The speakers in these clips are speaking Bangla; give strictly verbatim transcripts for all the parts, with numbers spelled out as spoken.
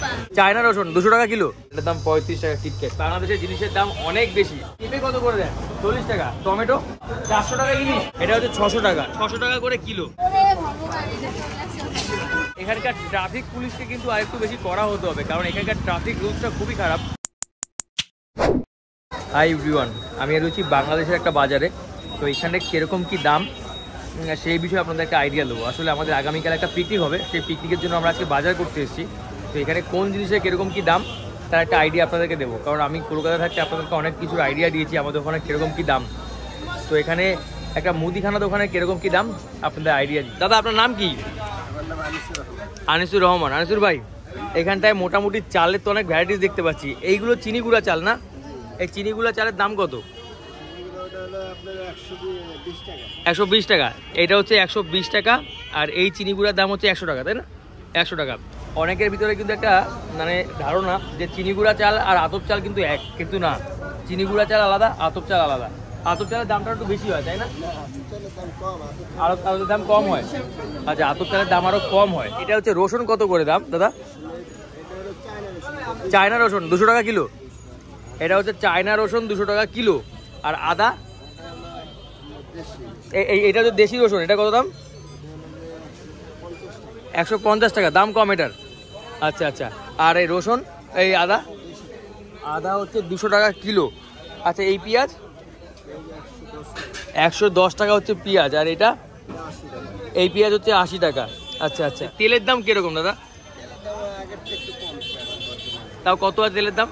চায়না রসুন দুশো টাকা কিলো, এটার দাম পঁয়ত্রিশ টাকা কিটক্যাট। বাংলাদেশের জিনিসের দাম অনেক বেশি। পেঁপে কত করে দেন? চল্লিশ টাকা। টমেটো চারশো টাকা ইলিশ, এটা হচ্ছে ছশো টাকা, ছশো টাকা করে কিলো। এখানকার ট্রাফিক পুলিশকে কিন্তু আরেকটু বেশি করা হতে হবে, কারণ এখানকার ট্রাফিক রুলসটা খুবই খারাপ। হাই এভরিওয়ান, আমি রয়েছি বাংলাদেশের একটা বাজারে। তো এখানে কীরকম কী দাম সেই বিষয়ে আপনাদের একটা আইডিয়া দেবো। আসলে আমাদের আগামীকাল একটা পিকনিক হবে, সেই পিকনিকের জন্য আমরা আজকে বাজার করতে এসেছি। তো এখানে কোন জিনিসের কীরকম কী দাম তার একটা আইডিয়া আপনাদেরকে দেবো, কারণ আমি কলকাতায় থাকতে আপনাদেরকে অনেক কিছুর আইডিয়া দিয়েছি আমাদের ওখানে কীরকম কী দাম। তো এখানে একটা মুদিখানা দোকানে কীরকম কী দাম আপনাদের আইডিয়া দিই। দাদা আপনার নাম কি? আনিসুর রহমান। আনিসুর ভাই, এখানটায় মোটামুটি চালের তো অনেক ভ্যারাইটিস দেখতে পাচ্ছি। এইগুলো চিনি গুঁড়া চাল না? এই চিনি গুঁড়া চালের দাম কত? একশো বিশ টাকা। এটা হচ্ছে একশো বিশ টাকা, আর এই চিনি গুঁড়ার দাম হচ্ছে একশো টাকা, তাই না? একশো টাকা। অনেকের ভিতরে কিন্তু একটা মানে ধারণা যে চিনি গুঁড়া চাল আর আতপ চাল কিন্তু এক, কিন্তু না, চিনি গুঁড়া চাল আলাদা, আতপ চাল আলাদা। আতপ চালের দামটা একটু বেশি হয়, তাই না? আর আতপ দাম কম হয়। আচ্ছা, আতপ চালের দাম আরো কম হয়। এটা হচ্ছে রসুন কত করে দাম দাদা? চায়না রসুন দুশো টাকা কিলো, এটা হচ্ছে চায়না রসুন দুশো টাকা কিলো। আর আদা এটা হচ্ছে দেশি রসুন, এটা কত দাম? একশো পঞ্চাশ টাকা, দাম কম এটার। আচ্ছা আচ্ছা। আর এই রসুন এই আদা আদা হচ্ছে দুশো টাকা কিলো। আচ্ছা, এই পেঁয়াজ একশো দশ টাকা হচ্ছে পেঁয়াজ, আর এটা এই পেঁয়াজ হচ্ছে আশি টাকা। আচ্ছা আচ্ছা। তেলের দাম কিরকম দাদা? তাও কত আছে তেলের দাম?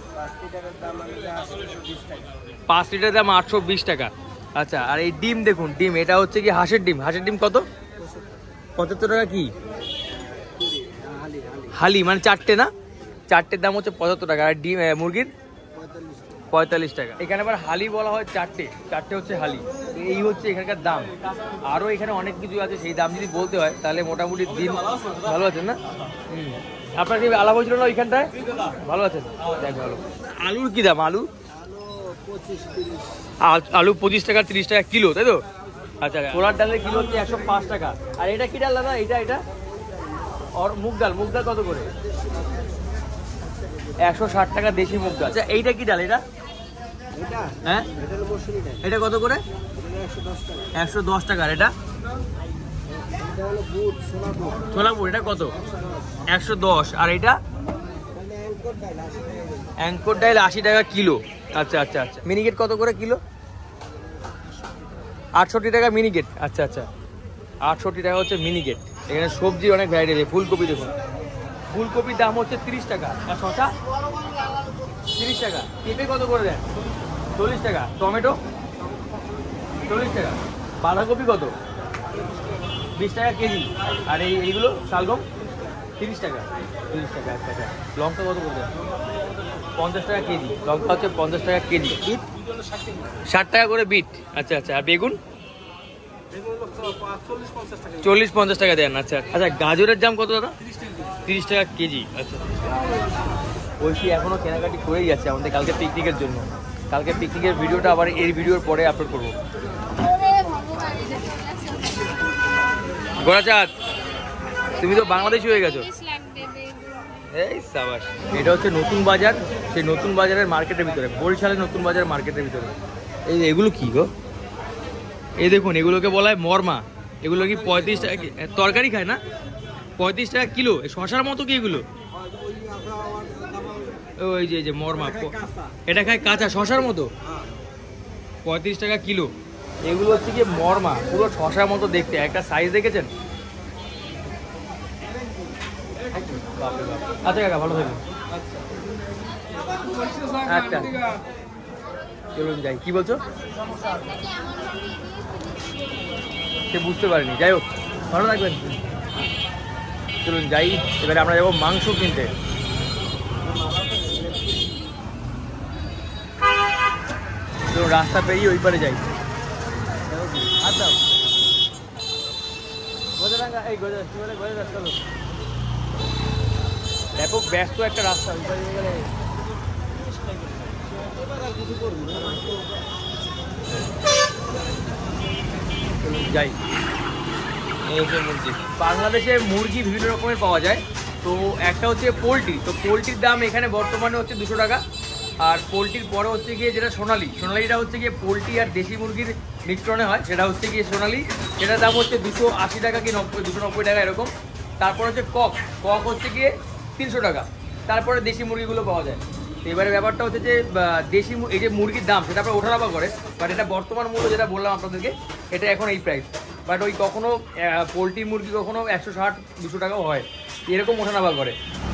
পাঁচ লিটার দাম আটশো বিশ টাকা। আচ্ছা, আর এই ডিম দেখুন, ডিম এটা হচ্ছে কি হাঁসের ডিম। হাঁসের ডিম কত? পঁচাত্তর টাকা। কি হালি মানে চারটে না? চারটের দাম হচ্ছে পঁচাত্তর টাকা। আর ডিম মুরগির পঁয়তাল্লিশ টাকা। এখানে আবার হালি বলা হয় চারটে, চারটে হচ্ছে হালি। এই হচ্ছে এখানকার দাম। আরও এখানে অনেক কিছু আছে, সেই দাম যদি বলতে হয় তাহলে মোটামুটি দিন ভালো আছেন না? হুম, আপনার কি আলাপ হয়েছিল না ওইখানটায়? ভালো আছেন? দেখ ভালো। আলুর কি দাম? আলু আলু পঁচিশ টাকা তিরিশ টাকা কিলো, তাই তো? আচ্ছা, ছোলার ডালের কিলো হচ্ছে একশো পাঁচ টাকা। আর এটা কি ডাল দাদা? এটা এটা আর মুগ ডাল। মুগ ডাল কত করে? একশো ষাট টাকা দেশি মুগ ডাল। আচ্ছা, এইটা কি ডাল? এটা হ্যাঁ, এটা কত করে? একশো দশ টাকা। আর এটা ছোলা বুট, এটা কত? একশো দশ। আর এটা অ্যাঙ্কর ডাল আশি টাকা কিলো। আচ্ছা আচ্ছা আচ্ছা। মিনিকেট কত করে কিলো? আটষট্টি টাকা মিনিকেট। আচ্ছা আচ্ছা, আটষট্টি টাকা হচ্ছে মিনিকেট। এখানে সবজি অনেক ভ্যারাইটি আছে। ফুলকপি দেখুন, ফুলকপির দাম হচ্ছে তিরিশ টাকা। আর শসা তিরিশ টাকা। পেঁপে কত করে দেন? চল্লিশ টাকা। টমেটো চল্লিশ টাকা। বাঁধাকপি কত? বিশ টাকা কেজি। আর এই এইগুলো শালগম তিরিশ টাকা। তিরিশ টাকা। আচ্ছা আচ্ছা। লঙ্কা কত করে দেন? পঞ্চাশ টাকা কেজি। লঙ্কা হচ্ছে পঞ্চাশ টাকা কেজি। বিট ষাট টাকা করে বিট। আচ্ছা আচ্ছা। আর বেগুন চল্লিশ পঞ্চাশ টাকা দেন। আচ্ছা আচ্ছা। গাজরের দাম কত দাদা? তিরিশ টাকা কেজি। আচ্ছা, ঐশী এখনো কেনাকাটি করেই যাচ্ছে আমাদের কালকে পিকনিকের জন্য। কালকে পিকনিকের ভিডিওটা আবার এই ভিডিওর পরে আপলোড করবো। গোরাচাঁদ, তুমি তো বাংলাদেশি হয়ে গেছো। এই সাবাস। এটা হচ্ছে নতুন বাজার, সেই নতুন বাজারের মার্কেটের ভিতরে, বরিশালের নতুন বাজার মার্কেটের ভিতরে। এই এগুলো কি গো? এই দেখুন, এগুলোকে বলা হয় মরমা। এগুলো কি পঁয়ত্রিশ টাকা তরকারি খায় না? পঁয়ত্রিশ টাকা কিলো। শশার মতো কি এগুলো? ওই যে যে মরমা, এটা খায় কাঁচা শশার মতো। পঁয়ত্রিশ টাকা কিলো। এগুলো হচ্ছে কি মরমা, পুরো শশার মতো দেখতে। একটা সাইজ দেখেছেন? আচ্ছা কাকা, ভালো থাকবেন। আচ্ছা, চলুন যাই। কি বলছো? সে বুঝতে পারিনি। যাই হোক, ভালো থাকবেন। চলুন যাই। এবারে আমরা যাবো মাংস কিনতে। চলুন রাস্তা পেরিয়ে ওই পারে যাই। আচ্ছা, এই রাস্তা ব্যাপক ব্যস্ত একটা রাস্তা। ওই পারে গেলে যাই। এই হচ্ছে মুরগি। বাংলাদেশে মুরগি বিভিন্ন রকমের পাওয়া যায়। তো একটা হচ্ছে পোলট্রি, তো পোলট্রির দাম এখানে বর্তমানে হচ্ছে দুশো টাকা। আর পোলট্রির পরে হচ্ছে গিয়ে যেটা সোনালি, সোনালিটা হচ্ছে গিয়ে পোলট্রি আর দেশি মুরগির মিশ্রণে হয়, সেটা হচ্ছে গিয়ে সোনালি, সেটার দাম হচ্ছে দুশো আশি টাকা কি নব্বই দুশো নব্বই টাকা এরকম। তারপর হচ্ছে কক, কক হচ্ছে গিয়ে তিনশো টাকা। তারপরে দেশি মুরগিগুলো পাওয়া যায়। তো এবারে ব্যাপারটা হচ্ছে যে দেশি এই যে মুরগির দাম সেটা আপনার ওঠানামা করে, বাট এটা বর্তমান মূল্য যেটা বললাম আপনাদেরকে, এটা এখন এই প্রাইস। বাট ওই কখনো পোলট্রি মুরগি কখনো একশো ষাট দুশো টাকাও হয়, এরকম ওঠানামা করে।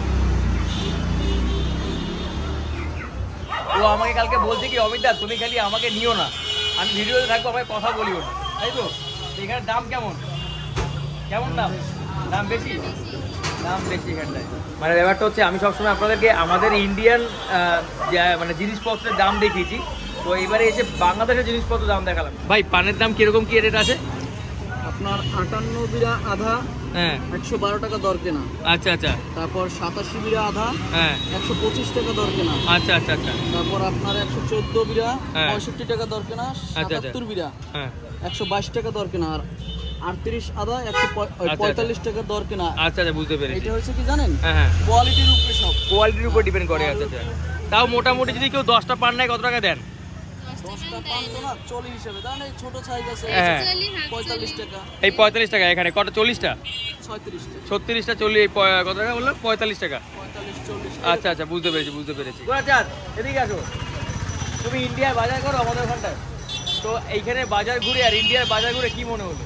ও আমাকে কালকে বলছে কি, অমিতা তুমি খালি আমাকে নিও না, আমি ভিডিওতে থাকবো, আমাকে কথা বলিও না, তাই তো? এখানে দাম কেমন কেমন দাম দাম বেশি দাম বেশি এখানটায়। মানে ব্যাপারটা হচ্ছে আমি সবসময় আপনাদেরকে আমাদের ইন্ডিয়ান মানে জিনিসপত্রের দাম দেখিয়েছি, তো এবারে এসে বাংলাদেশের জিনিসপত্রের দাম দেখালাম। ভাই পানের দাম কিরকম কি রেট আছে? আপনার আটান্ন বিরা আধা, হ্যাঁ একশো বারো টাকা দর কেনা। আচ্ছা আচ্ছা। তারপর সাতাশি বিরা আধা, হ্যাঁ একশো পঁচিশ টাকা দর কেনা। আচ্ছা আচ্ছা আচ্ছা। তারপর আপনার একশো চোদ্দ বিরা, হ্যাঁ। পঁয়ষট্টি টাকা দর কেনা। সাতাত্তর বিরা, হ্যাঁ একশো বাইশ টাকা দর কেনা। আর আটত্রিশ আধা, একশো পঁয়তাল্লিশ টাকা দর কেনা। আচ্ছা আচ্ছা, বুঝতে পেরেছি। এটা হচ্ছে কি জানেন, হ্যাঁ হ্যাঁ, কোয়ালিটির উপরে সব, কোয়ালিটির উপর ডিপেন্ড করে। আচ্ছা আচ্ছা। তাও মোটামুটি যদি কেউ দশটা পান নেয় কত টাকা দেন? দশটা পান তো না, চল্লিশ হিসেবে দেন। এই ছোট সাইজ আছে হ্যাঁ পঁয়তাল্লিশ টাকা। এই পঁয়তাল্লিশ টাকা, এখানে কত চল্লিশটা ছয়ত্রিশ টাকা, ছত্রিশটা চল্লিশ, কত টাকা বললো? পঁয়তাল্লিশ টাকা। পঁয়তাল্লিশ চল্লিশ। আচ্ছা আচ্ছা, বুঝতে পেরেছি বুঝতে পেরেছি। এদিকে আসো, তুমি ইন্ডিয়ায় বাজার করো আমাদের ওখানটায়, তো এইখানে বাজার ঘুরে আর ইন্ডিয়ার বাজার ঘুরে কি মনে হলো?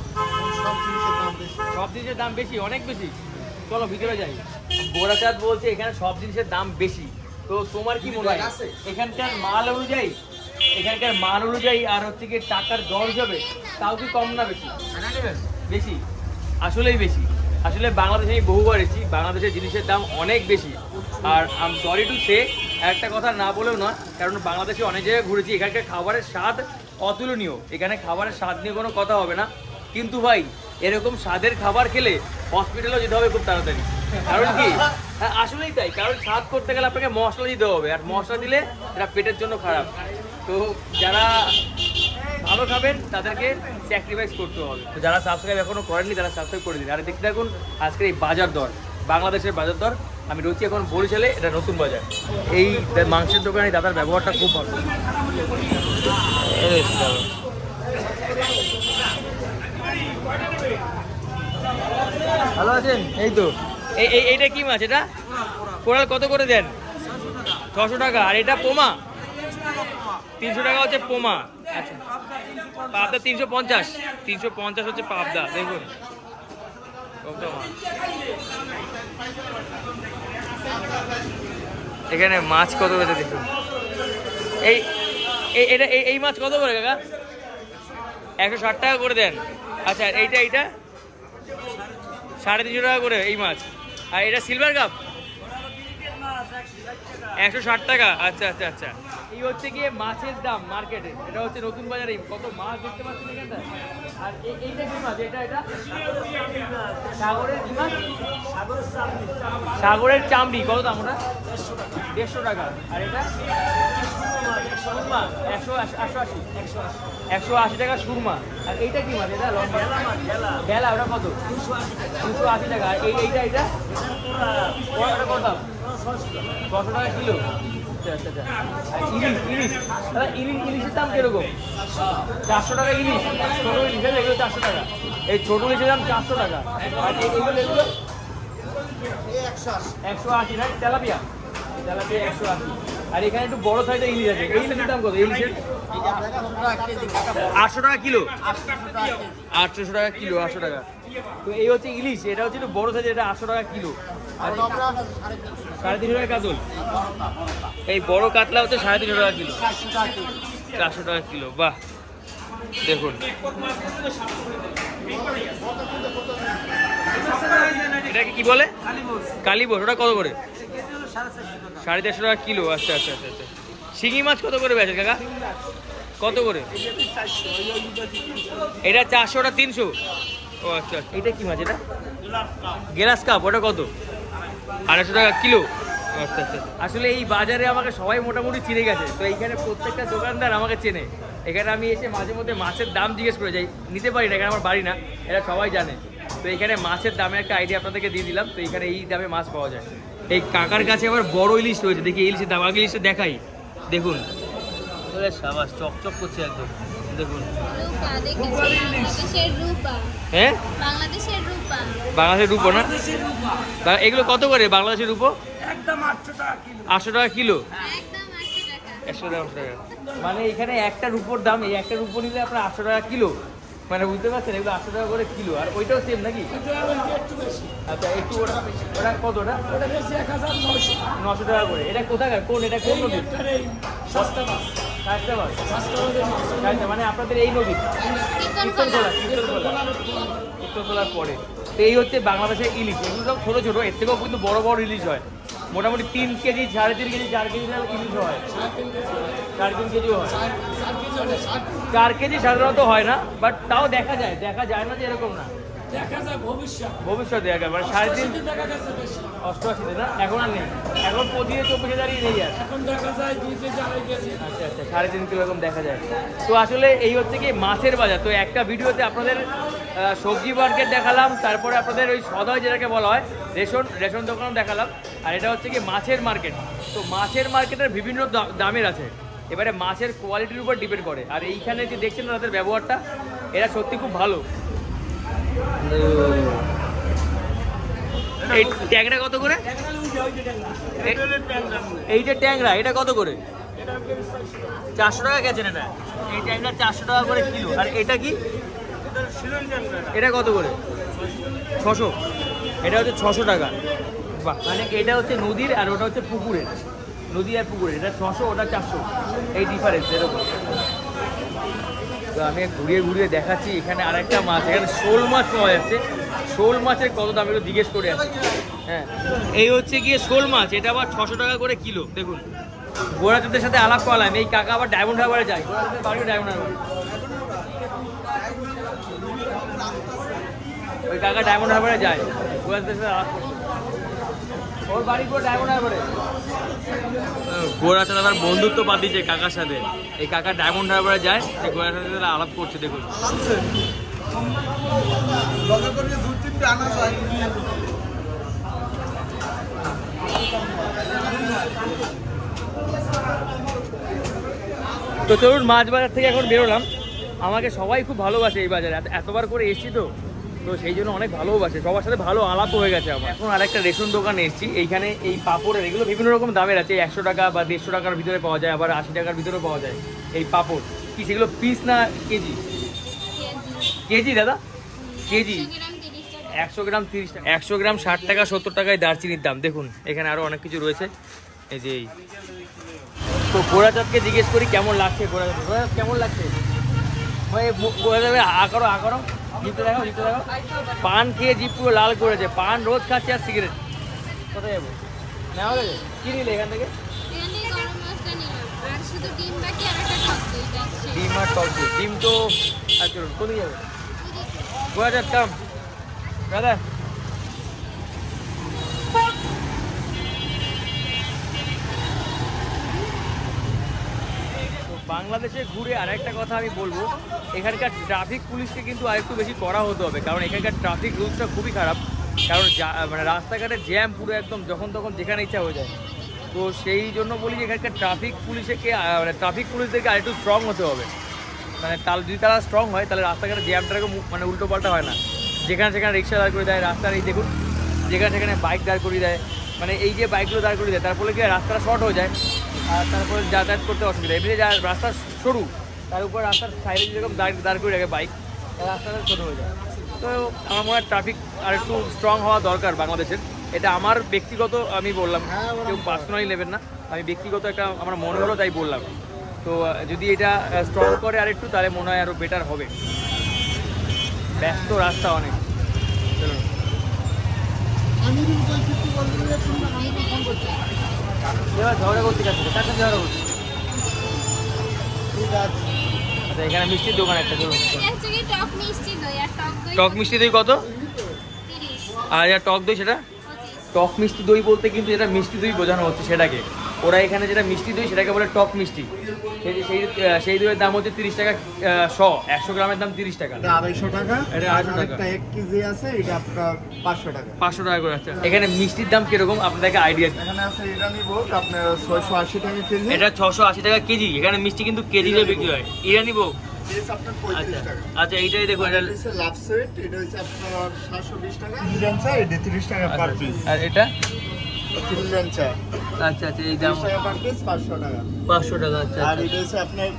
সব জিনিসের দাম বেশি, অনেক বেশি। চলো ভিতরে যাই। গোরাচাঁদ বলছে এখানে সব জিনিসের দাম বেশি, তো তোমার কি মনে হয় এখানকার মাল অনুযায়ী, এখানকার মাল অনুযায়ী আর হচ্ছে কি টাকার দর হিসাবে তাও কি কম না বেশি? বেশি, আসলেই বেশি। আসলে বাংলাদেশে আমি বহুবার এসেছি, বাংলাদেশের জিনিসের দাম অনেক বেশি। আর আম সরি টু সে, একটা কথা না বলেও না, কারণ বাংলাদেশে অনেক জায়গায় ঘুরেছি, এখানকার খাবারের স্বাদ অতুলনীয়, এখানে খাবারের স্বাদ নিয়ে কোনো কথা হবে না। কিন্তু ভাই এরকম স্বাদের খাবার খেলে হসপিটালেও যেতে হবে খুব তাড়াতাড়ি। কারণ কি, হ্যাঁ আসলেই তাই, কারণ স্বাদ করতে গেলে আপনাকে মশলা দিতে হবে, আর মশলা দিলে এটা পেটের জন্য খারাপ। তো যারা ভালো খাবেন তাদেরকে স্যাক্রিফাইস করতে হবে। তো যারা সাবস্ক্রাইব এখনো করেননি তারা সাবস্ক্রাইব করে দিন। আর দেখতে থাকুন আজকের এই বাজার দর, বাংলাদেশের বাজার দর। আমি রয়েছি এখন বরিশালে, এটা নতুন বাজার। এই মাংসের দোকানে দাদার ব্যবহারটা খুব ভালো। ভালো আছেন? এই তো। এই এইটা কি মাছ? এটা কোরাল কত করে দেন? ছশো টাকা। আর এটা পোমা তিনশো টাকা হচ্ছে পোমা। আচ্ছা, পাবদা তিনশো পঞ্চাশ তিনশো পঞ্চাশ হচ্ছে পাবদা। দেখুন এখানে মাছ কত করে দেখুন। এই এটা এই মাছ কত করে কাকা? একশো ষাট টাকা করে দেন। আচ্ছা, এইটা এইটা সাড়ে তিনশো টাকা করে এই মাছ। আর এটা সিলভার কাপ একশো ষাট টাকা। আচ্ছা আচ্ছা আচ্ছা, এই হচ্ছে গিয়ে মাছের দাম মার্কেটে। এটা হচ্ছে নতুন বাজারে কত মাছ দেখতে পাচ্ছেন এখানটা। আর এইটা কি মাছ? এটা এটা সাগরের কি মাছ? সাগরের চামড়ি। কত দাম ওটা? দেড়শো টাকা। আর এটা সুরমা একশো একশো আশি একশো আশি টাকা সুরমা। আর এইটা কি মাছ? এটা বেলা, ওটা কত? দুশো আশি টাকা। আর এই এইটা এটা কত দাম? ছশো টাকা কিলো। আচ্ছা আচ্ছা আচ্ছা। আর ইলিশ ইলিশ দাদা, ইলিশ ইলিশের দাম কিরকম? চারশো টাকা ইলিশ। ছোটো ইলিশ এগুলো চারশো টাকা। এই ছোটো ইলিশের দাম চারশো টাকা। আর এগুলো এগুলো একশো আশি না? তেলাপিয়া তেলাপিয়া একশো আশি। আর এখানে একটু বড় সাইজের ইলিশ আছে। এই ইলিশের দাম কত? ইলিশের আটশো টাকা কিলো। আটশোশো টাকা কিলো, আটশো টাকা। তো এই হচ্ছে ইলিশ, এটা হচ্ছে একটু বড় সাইজের, এটা আটশো টাকা কিলো। সাড়ে তিনশো টাকা কাতল। এই বড় কাতলা হচ্ছে সাড়ে তিনশো টাকা কিলো, চারশো টাকা কিলো। বাহ, দেখুন এটাকে কি বলে? কালীবোস। ওটা কত করে? সাড়ে চারশো টাকা কিলো। আচ্ছা আচ্ছা আচ্ছা আচ্ছা। শিঙি মাছ কত করে বেচেন কাকা? কত করে? এটা চারশো, ওটা তিনশো। ও আচ্ছা আচ্ছা। এটা কি মাছ? এটা গেলাস কাপ। ওটা কত? আড়াইশো টাকা কিলো। আচ্ছা আচ্ছা। আসলে এই বাজারে আমাকে সবাই মোটামুটি চিনে গেছে, তো এইখানে প্রত্যেকটা দোকানদার আমাকে চেনে। এখানে আমি এসে মাঝে মধ্যে মাছের দাম জিজ্ঞেস করে যাই, নিতে পারি না, এখানে আমার বাড়ি না, এরা সবাই জানে। তো এখানে মাছের দামে একটা আইডিয়া আপনাদেরকে দিয়ে দিলাম। তো এখানে এই দামে মাছ পাওয়া যায়। এই কাকার কাছে আবার বড় ইলিশ রয়েছে, দেখি ইলিশের দাম আগে ইলিশটা দেখাই। দেখুন সাবাস চকচক করছে একদম, দেখুন হ্যাঁ বাংলাদেশের রূপো না, এগুলো কত করে বাংলাদেশের রূপো? আটশো টাকা কিলো। একশো টাকা মানে এখানে একটা রূপোর দাম, এই একটা রূপো নিলে আপনার আটশো টাকা কিলো, মানে বুঝতে পারছেন এগুলো আটশো টাকা করে কিলো। আর ওইটাও সেম নাকি? আচ্ছা একটু ওটা ওটা কত? ওটা নশো টাকা করে। এটা কোথাকার, কোন এটা কোন নদী? মানে আপনাদের এই নদী কীর্তনখোলা, কীর্তনখোলা কীর্তনখোলার পরে। তো এই হচ্ছে বাংলাদেশের ইলিশ। এগুলো সব ছোটো ছোটো, এর থেকেও কিন্তু বড় বড় ইলিশ হয়। মোটামুটি তিন কেজি সাড়ে তিন কেজি চার কেজি ইলিশ হয়, সাড়ে তিন কেজিও হয়। চার কেজি সাধারণত হয় না, বাট তাও দেখা যায়, দেখা যায় না যে এরকম না, ভবিষ্যতে দেখা মানে সাড়ে তিন অষ্টআশিতে না, এখন আর নেই, এখন পঁচিশে চব্বিশে দাঁড়িয়ে নেই আর। আচ্ছা আচ্ছা সাড়ে তিন কিলো এরকম দেখা যায়। তো আসলে এই হচ্ছে কি মাছের বাজার। তো একটা ভিডিওতে আপনাদের সবজি মার্কেট দেখালাম, তারপরে আপনাদের ওই সদয় যেটাকে বলা হয় রেশন রেশন দোকান দেখালাম, আর এটা হচ্ছে কি মাছের মার্কেট। তো মাছের মার্কেটের বিভিন্ন দামের আছে, এবারে মাছের কোয়ালিটির উপর ডিপেন্ড করে। আর এইখানে যে দেখছেন তাদের ব্যবহারটা, এরা সত্যি খুব ভালো। এই ট্যাংরা কত করে? এই যে ট্যাংরা এটা কত করে? চারশো টাকা গেছেন এটা, এই ট্যাংরা চারশো টাকা করে কিলো। আর এটা কি, এটা কত করে? ছশো। এটা হচ্ছে ছশো টাকা। বাহ, মানে এটা হচ্ছে নদীর আর ওটা হচ্ছে পুকুরের, নদী আর পুকুরের, এটা ছশো ওটা চারশো, এই ডিফারেন্স এরকম। তো আমি ঘুরিয়ে ঘুরিয়ে দেখাচ্ছি। এখানে আরেকটা মাছ, এখানে শোল মাছ পাওয়া যাচ্ছে। শোল মাছের কত দাম একটু জিজ্ঞেস করে আসছি। হ্যাঁ এই হচ্ছে গিয়ে শোল মাছ, এটা আবার ছশো টাকা করে কিলো। দেখুন গোড়াচাঁদের সাথে আলাপ করলাম, এই কাকা আবার ডায়মন্ড হারবারে যায়, গোড়াচাঁদের বাড়িও ডায়মন্ড হারবারে, ওই কাকা ডায়মন্ড হারবারে যায় গোড়াচাঁদের সাথে আলাপ করতে, ওর বাড়ি পুরো ডায়মন্ড হারবারে। গোড়াচাঁদ আবার বন্ধুত্ব পাতিছে কাকার সাথে, এই কাকা ডায়মন্ড হারবারে যায়, এই গোড়াচাঁদের সাথে আলাপ করছে। দেখুন তো চলুন মাছ বাজার থেকে এখন বেরোলাম। আমাকে সবাই খুব ভালোবাসে এই বাজারে, এতবার করে এসছি তো, তো সেই জন্য অনেক ভালোবাসে, সবার সাথে ভালো আলাপ হয়ে গেছে আমার। এখন আরেকটা রেশন দোকানে এসেছি, এইখানে এই পাঁপড়ের এগুলো বিভিন্ন রকম দামের আছে, একশো টাকা বা দেড়শো টাকার ভিতরে পাওয়া যায়, আবার আশি টাকার ভিতরে পাওয়া যায়। এই পাঁপড় কি সেগুলো পিস না কেজি? কেজি দাদা, কেজি একশো গ্রাম তিরিশ টাকা, একশো গ্রাম ষাট টাকা সত্তর টাকায় দারচিনির দাম। দেখুন এখানে আরও অনেক কিছু রয়েছে, এই যে এই। তো গোড়াচাঁদকে জিজ্ঞেস করি কেমন লাগছে, গোড়াচাঁদ গোড়াচাঁদ কেমন লাগছে? গোড়াচাঁদে আকারো আকারো জিপটা দেখো, জিপটা দেখো, পান খেয়ে জিপ পুরো লাল করেছে, পান রোজ খাচ্ছে আর সিগারেট। কোথায় যাবো? নেওয়া গেছে কি নিলে এখান থেকে? ডিম আর টক দই, ডিম তো আর চলুন কোথায় যাবো? গোড়াচাঁদ কাম দাদা। বাংলাদেশে ঘুরে আর একটা কথা আমি বলবো, এখানকার ট্রাফিক পুলিশকে কিন্তু আরেকটু বেশি করা হতে হবে, কারণ এখানকার ট্রাফিক রুলসটা খুবই খারাপ। কারণ মানে রাস্তাঘাটে জ্যাম পুরো একদম, যখন তখন যেখানে ইচ্ছা হয়ে যায়। তো সেই জন্য বলি যে এখানকার ট্রাফিক পুলিশকে মানে ট্রাফিক পুলিশদেরকে আরেকটু স্ট্রং হতে হবে। মানে তার যদি তারা স্ট্রং হয় তাহলে রাস্তাঘাটে জ্যামটাকে মানে উল্টো পাল্টা হয় না, যেখানে সেখানে রিক্সা দাঁড় করে দেয় রাস্তার, এই দেখুন যেখানে সেখানে বাইক দাঁড় করিয়ে দেয়, মানে এই যে বাইকগুলো দাঁড় করিয়ে দেয় তার ফলে কি রাস্তাটা শর্ট হয়ে যায়, আর তারপরে যাতায়াত করতে অসুবিধা। এমনি যা রাস্তা সরু, তার উপর রাস্তার সাইডে যেরকম দাঁড় দাঁড় করে রাখে বাইক, রাস্তাটা ছোটো হয়ে যায়। তো আমার মনে হয় ট্রাফিক আর একটু স্ট্রং হওয়া দরকার বাংলাদেশের। এটা আমার ব্যক্তিগত আমি বললাম, কেউ পার্সোনালি নেবেন না, আমি ব্যক্তিগত একটা আমার মনে হলো তাই বললাম। তো যদি এটা স্ট্রং করে আর একটু তাহলে মনে হয় আরও বেটার হবে। ব্যস্ত রাস্তা অনেক। চলুন ঝগড়া করতে গেছে, তার সাথে ঝগড়া করছি। আচ্ছা এখানে মিষ্টির দোকান একটা, চলুন। টক মিষ্টি দই কত? আর টক দই সেটা টক মিষ্টি দই বলতে কিন্তু যেটা মিষ্টি দই বোঝানো হচ্ছে সেটাকে, ওরা এখানে যেটা মিষ্টি দই সেটাকে বলে টক মিষ্টি। সেই সেই সেই দইয়ের দাম হচ্ছে তিরিশ টাকা শ, একশো গ্রামের দাম তিরিশ টাকা, আড়াইশো টাকা। এটা আড়াইশো টাকা। এক কেজি আছে, এটা আপনার পাঁচশো টাকা। পাঁচশো টাকা করে। আচ্ছা, এখানে মিষ্টির দাম কিরকম আপনাদেরকে আইডিয়া দিই। এখানে আছে ইরানি ভোগ, আপনার ছয়শো আশি টাকা কেজি। এটা ছশো আশি টাকা কেজি। এখানে মিষ্টি কিন্তু কেজিতে বিক্রি হয়। ইরানি ভোগ আপনার পঁয়ত্রিশ টাকা। আচ্ছা, এইটাই দেখুন, এটা লাভ সেট, এটা হচ্ছে আপনার সাতশো বিশ টাকা। ইরানচা এটা তিরিশ টাকা পার পিস। আর এটা ইরানচা আচ্ছা আচ্ছা, এই দাম তিরিশ টাকা পার পিস, পাঁচশো টাকা। পাঁচশো টাকা। আচ্ছা, আর এটা হচ্ছে আপনার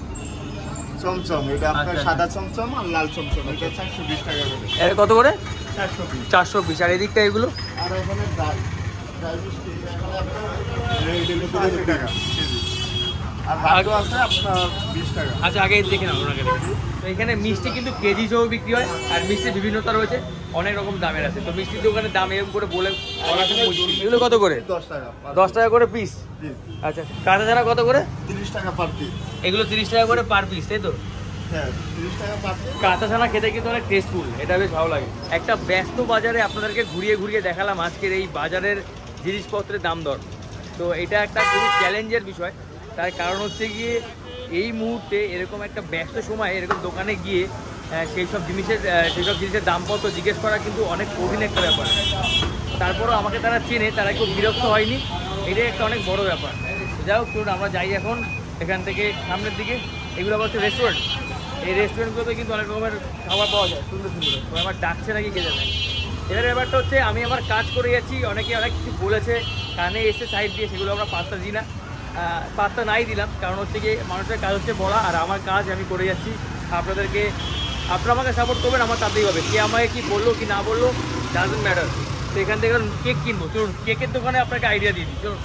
চমচম, এটা আপনার আচ্ছা, সাদা চমচম আর লাল চমচম, এটা চারশো বিশ টাকা করে। এটা কত করে? চারশো বিশ। চারশো বিশ। আর এদিকটা এগুলো আর ওখানে ড্রাই ড্রাই মিষ্টি, এখানে আপনার এটা আশি টাকা কেজি। আর ভালো আছে আপনার বিশ টাকা। আচ্ছা, আগে দেখে নাও, ওনাকে দেখে। তো এখানে মিষ্টি কিন্তু কেজি হিসেবে বিক্রি হয়, আর মিষ্টির বিভিন্নতা রয়েছে, অনেক রকম দামের আছে। তো মিষ্টির দোকানের দাম এরকম করে বলে বলা খুব মুশকিল। এগুলো কত করে? দশ টাকা। দশ টাকা করে পিস। আচ্ছা, কাঁচা ছানা কত করে? তিরিশ টাকা পার পিস। এগুলো তিরিশ টাকা করে পার পিস, তাই তো? হ্যাঁ, তিরিশ টাকা পার পিস। কাঁচা ছানা খেতে কিন্তু অনেক টেস্টফুল, এটা বেশ ভালো লাগে। একটা ব্যস্ত বাজারে আপনাদেরকে ঘুরিয়ে ঘুরিয়ে দেখালাম আজকের এই বাজারের জিনিসপত্রের দাম দর। তো এটা একটা খুবই চ্যালেঞ্জের বিষয়, তার কারণ হচ্ছে গিয়ে এই মুহূর্তে এরকম একটা ব্যস্ত সময় এরকম দোকানে গিয়ে সেই সব জিনিসের সেই সব জিনিসের দামপত্র জিজ্ঞেস করা কিন্তু অনেক কঠিন একটা ব্যাপার। তারপরও আমাকে তারা চেনে, তারা খুব বিরক্ত হয়নি, এটাই একটা অনেক বড় ব্যাপার। যাই হোক, চলুন আমরা যাই এখন এখান থেকে সামনের দিকে। এগুলো আবার হচ্ছে রেস্টুরেন্ট। এই রেস্টুরেন্টগুলোতে কিন্তু অনেক রকমের খাবার পাওয়া যায়, সুন্দর সুন্দর। তো আমার ডাকছে নাকি কে জানে। এবার ব্যাপারটা হচ্ছে আমি আমার কাজ করে যাচ্ছি, অনেকে অনেক কিছু বলেছে, কানে এসে সাইড দিয়ে, সেগুলো আমরা পাত্তা দিই না, পাত্তা নাই দিলাম। কারণ হচ্ছে গিয়ে মানুষের কাজ হচ্ছে বলা, আর আমার কাজ আমি করে যাচ্ছি। আপনাদেরকে, আপনারা আমাকে সাপোর্ট করবেন, আমার তাতেই হবে। কে আমাকে কি বললো কি না বললো ডাজন্ট ম্যাটার। তো এখান থেকে কেক কিনবো, চলুন কেকের দোকানে আপনাকে আইডিয়া দিয়ে দিই। চলুন,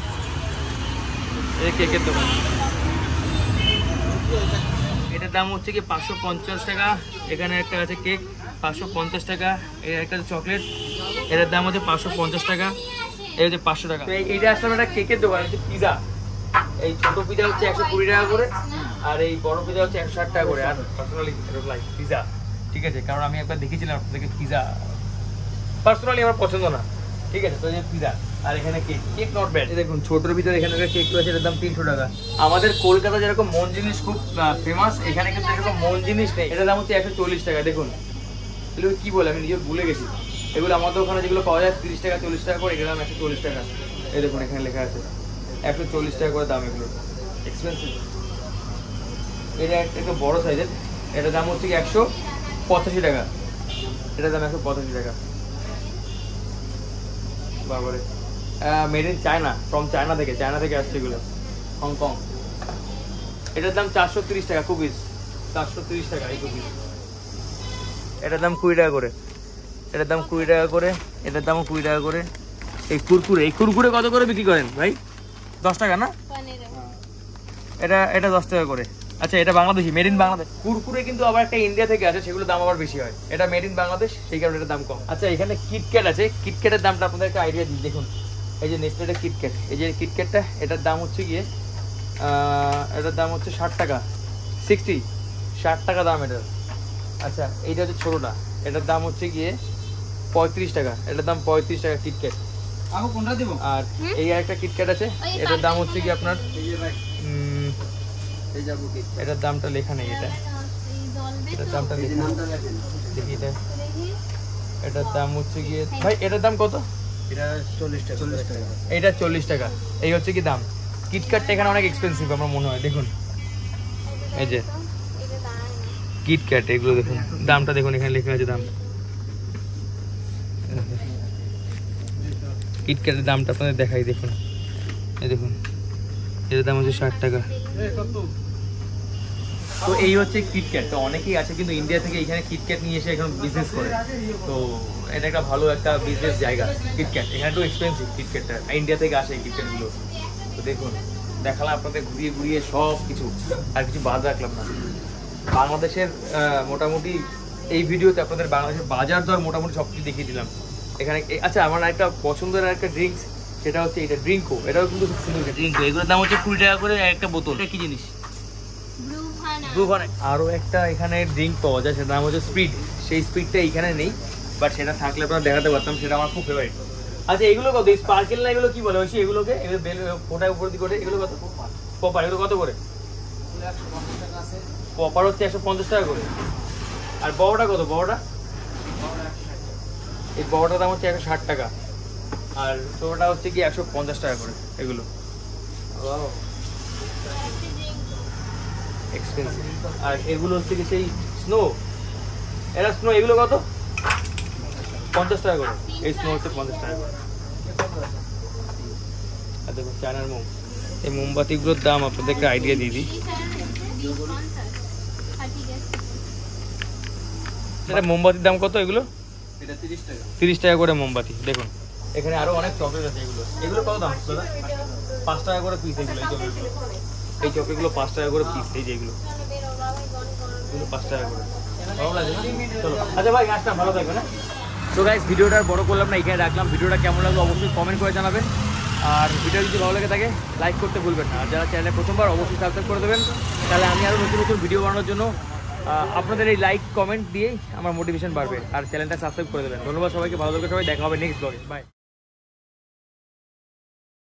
এই কেকের দোকান, এটার দাম হচ্ছে কি পাঁচশো পঞ্চাশ টাকা। এখানে একটা আছে কেক পাঁচশো পঞ্চাশ টাকা। এর একটা চকলেট, এটার দাম হচ্ছে পাঁচশো পঞ্চাশ টাকা। এটা হচ্ছে পাঁচশো টাকা। এইটা আসলে একটা কেকের দোকান, হচ্ছে পিজা। এই ছোট পিজা হচ্ছে একশো কুড়ি টাকা করে, আর এই বড় পিজা হচ্ছে একশো ষাট টাকা করে। আর পার্সোনালি লাইক পিজা, ঠিক আছে, কারণ আমি একবার দেখেছিলাম আপনাদেরকে পিজা, পার্সোনালি আমার পছন্দ না, ঠিক আছে। তো এই পিজা, আর এখানে কেক, কেক নট ব্যাড। দেখুন ছোটোর ভিতরে এখানে কেক রয়েছে, এটার দাম তিনশো টাকা। আমাদের কলকাতা যেরকম মন জিনিস খুব ফেমাস, এখানে কিন্তু এরকম মন জিনিস নেই। এটার দাম হচ্ছে একশো চল্লিশ টাকা। দেখুন এগুলো কি বলে, আমি নিজে ভুলে গেছি। এগুলো আমাদের ওখানে যেগুলো পাওয়া যায় তিরিশ টাকা চল্লিশ টাকা করে, এগুলো দাম একশো চল্লিশ টাকা। এই দেখুন এখানে লেখা আছে একশো চল্লিশ টাকা করে দাম, এগুলো এক্সপেন্সিভ। এটা একটু বড়ো সাইজের, এটার দাম হচ্ছে কি একশো পঁচাশি টাকা। এটার দাম একশো পঁচাশি টাকা। বাবারে, made in China, from China থেকে, চায়না থেকে আসছে এগুলো, হংকং। এটার দাম চারশো তিরিশ টাকা কুকিজ, চারশো তিরিশ টাকা এই কুকিজ। এটার দাম কুড়ি টাকা করে, এটার দাম কুড়ি টাকা করে, এটার দামও কুড়ি টাকা করে। এই কুরকুরে, এই কুরকুরে কত করে বিক্রি করেন ভাই? দশ টাকা না? এটা এটা দশ টাকা করে। আচ্ছা, এটা বাংলাদেশি, মেড ইন বাংলাদেশ। কুরকুরে কিন্তু আবার একটা ইন্ডিয়া থেকে আছে, সেগুলো দাম আবার বেশি হয়। এটা মেড ইন বাংলাদেশ, সেই কারণে এটার দাম কম। আচ্ছা, এখানে কিটক্যাট আছে, কিটক্যাটের দামটা আপনাদেরকে আইডিয়া দিই। দেখুন এই যে নেসলের কিটক্যাট, এই যে কিটক্যাটটা, এটার দাম হচ্ছে গিয়ে এটার দাম হচ্ছে ষাট টাকা, সিক্সটি ষাট টাকা দাম এটার। আচ্ছা, এইটা হচ্ছে ছোটোটা, এটার দাম হচ্ছে গিয়ে পঁয়ত্রিশ টাকা। এটার দাম পঁয়ত্রিশ টাকা কিটক্যাট। আর এই আরেকটা কিটক্যাট আছে, এটার দাম হচ্ছে কি আপনার, এটার দামটা লেখা নেই, এটা এটার দামটা দেখি এটা, এটার দাম হচ্ছে গিয়ে ভাই, এটার দাম কত? এটা চল্লিশ টাকা। এইটা চল্লিশ টাকা। এই হচ্ছে কি দাম। কিটক্যাটটা এখানে অনেক এক্সপেন্সিভ আমার মনে হয়। দেখুন এই যে কিটক্যাট, এগুলো দেখুন দামটা, দেখুন এখানে লেখা আছে দাম। কিটক্যাটের দামটা আপনাদের দেখাই, দেখুন এই দেখুন, এটার দাম হচ্ছে ষাট টাকা। তো এই হচ্ছে কিটক্যাট। তো অনেকেই আছে কিন্তু ইন্ডিয়া থেকে এখানে কিটক্যাট নিয়ে এসে এখানে বিজনেস করে। তো এটা একটা ভালো একটা বিজনেস জায়গা কিটক্যাট। এখানে একটু এক্সপেন্সিভ কিটক্যাটটা, ইন্ডিয়া থেকে আসে এই কিটক্যাটগুলো। তো দেখুন দেখালাম আপনাদের ঘুরিয়ে ঘুরিয়ে সব কিছু, আর কিছু বাদ রাখলাম না। বাংলাদেশের মোটামুটি এই ভিডিওতে আপনাদের বাংলাদেশের বাজার দর মোটামুটি সব কিছু দেখিয়ে দিলাম এখানে। আচ্ছা, আমার একটা পছন্দের একটা ড্রিঙ্কস, সেটা হচ্ছে এটা ড্রিঙ্কো। এটাও কিন্তু খুব সুন্দর ড্রিঙ্কো। এগুলোর দাম হচ্ছে কুড়ি টাকা করে একটা বোতল। এটা কি জিনিস? আরও একটা এখানে ড্রিঙ্ক পাওয়া যায়, সেটার নাম হচ্ছে স্পিড। সেই স্পিডটা এখানে নেই, বাট সেটা থাকলে আপনারা দেখাতে পারতাম, সেটা আমার খুব ফেভারিট। আচ্ছা এগুলো কত? স্পার্কেল না এগুলো কি বলে ওই এগুলোকে? এগুলো বেল ফোটায় উপর দিকে ওঠে, এগুলো কত? কপার এগুলো কত করে? কপার হচ্ছে একশো পঞ্চাশ টাকা করে। আর বড়টা কত? বড়টা এই বড়টার দাম হচ্ছে একশো ষাট টাকা, আর ছোটটা হচ্ছে কি একশো পঞ্চাশ টাকা করে। এগুলো এক্সপেন্সিভ। আর এগুলো হচ্ছে কি সেই স্নো, এরা স্নো এগুলো কত? পঞ্চাশ টাকা করে। এই স্নো হচ্ছে পঞ্চাশ টাকা করে। আর দেখুন চায়নার মোম, এই মোমবাতিগুলোর দাম আপনাদেরকে আইডিয়া দিয়ে দিই। এটা মোমবাতির দাম কত? এগুলো এটা তিরিশ টাকা। তিরিশ টাকা করে মোমবাতি। দেখুন এখানে আরো অনেক চকলেট আছে। এগুলো এগুলো কত দাম দাদা? পাঁচ টাকা করে পিস। এগুলো এই চকলেটগুলো, এই চকলেটগুলো পাঁচ টাকা করে পিস। এই যে এগুলো এগুলো পাঁচ টাকা করে। ভালো লাগে না? চলো আচ্ছা ভাই আসলাম, ভালো থাকবেন। হ্যাঁ তো গাইস ভিডিওটা আর বড় করলাম না, এখানে রাখলাম। ভিডিওটা কেমন লাগলো অবশ্যই কমেন্ট করে জানাবেন, আর ভিডিও যদি ভালো লাগে থাকে লাইক করতে ভুলবেন না। আর যারা চ্যানেলে প্রথমবার অবশ্যই সাবস্ক্রাইব করে দেবেন, তাহলে আমি আরও নতুন নতুন ভিডিও বানানোর জন্য আপনাদের এই লাইক কমেন্ট দিয়েই আমার মোটিভেশন বাড়বে। আর চ্যানেলটা সাবস্ক্রাইব করে দেবেন। ধন্যবাদ সবাইকে, ভালো থাকবে সবাই, দেখা হবে নেক্সট ব্লগে। বাই।